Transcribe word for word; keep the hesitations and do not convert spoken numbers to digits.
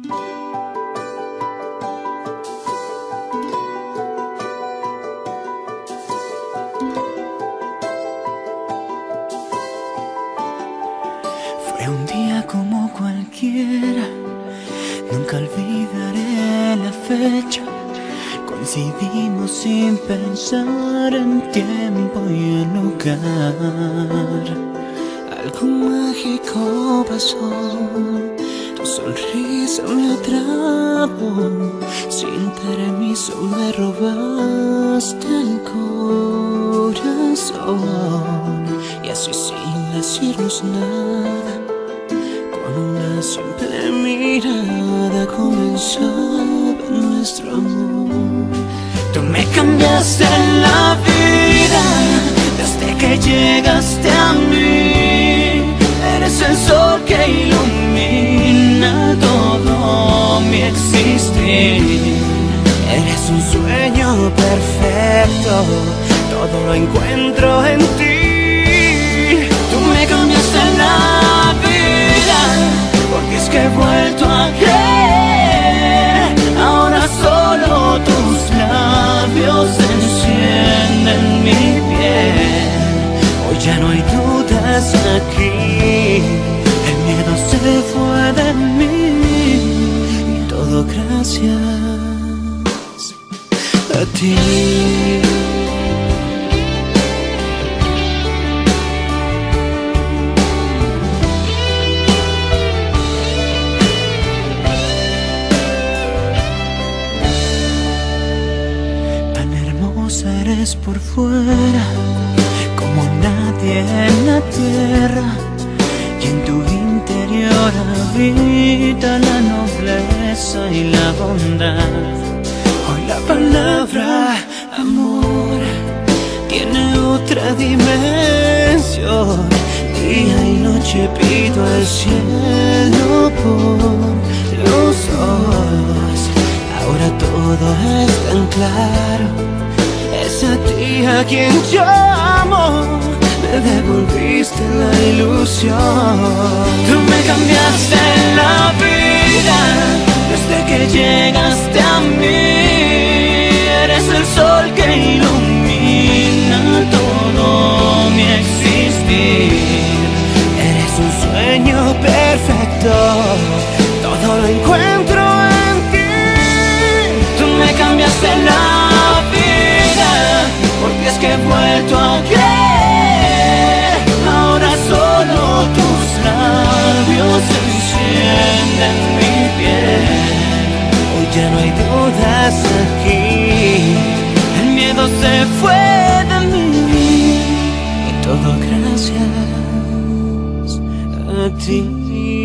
Fue un día como cualquiera, nunca olvidaré la fecha. Coincidimos sin pensar en tiempo y en lugar. Algo mágico pasó, tu sonrisa me atrapó. Sin permiso me robaste el corazón. Y así sin decirnos nada, con una simple mirada comenzaba nuestro amor. Tú me cambiaste la vida desde que llegaste a mí. Eres el sol que ilumina todo mi existir. Eres un sueño perfecto, todo lo encuentro en ti. Tú me cambiaste la vida, porque es que he vuelto a creer. Ahora solo tus labios encienden mi piel. Hoy ya no hay dudas aquí, el miedo se fue de mí. Y todo gracias a ti. Eres por fuera como nadie en la tierra, y en tu interior habita la nobleza y la bondad. Hoy la palabra amor tiene otra dimensión. Día y noche pido al cielo por los dos. Ahora todo es tan claro. Es a ti a quien yo amo, me devolviste la ilusión. Tú me cambiaste la vida desde que llegaste a mí. Eres el sol que ilumina todo mi existir. Eres un sueño perfecto, todo lo encuentro en ti. Tú me cambiaste la vida, porque es que he vuelto a creer. Ahora solo tus labios encienden mi piel. Hoy ya no hay dudas aquí, el miedo se fue de mí. Y todo gracias a ti.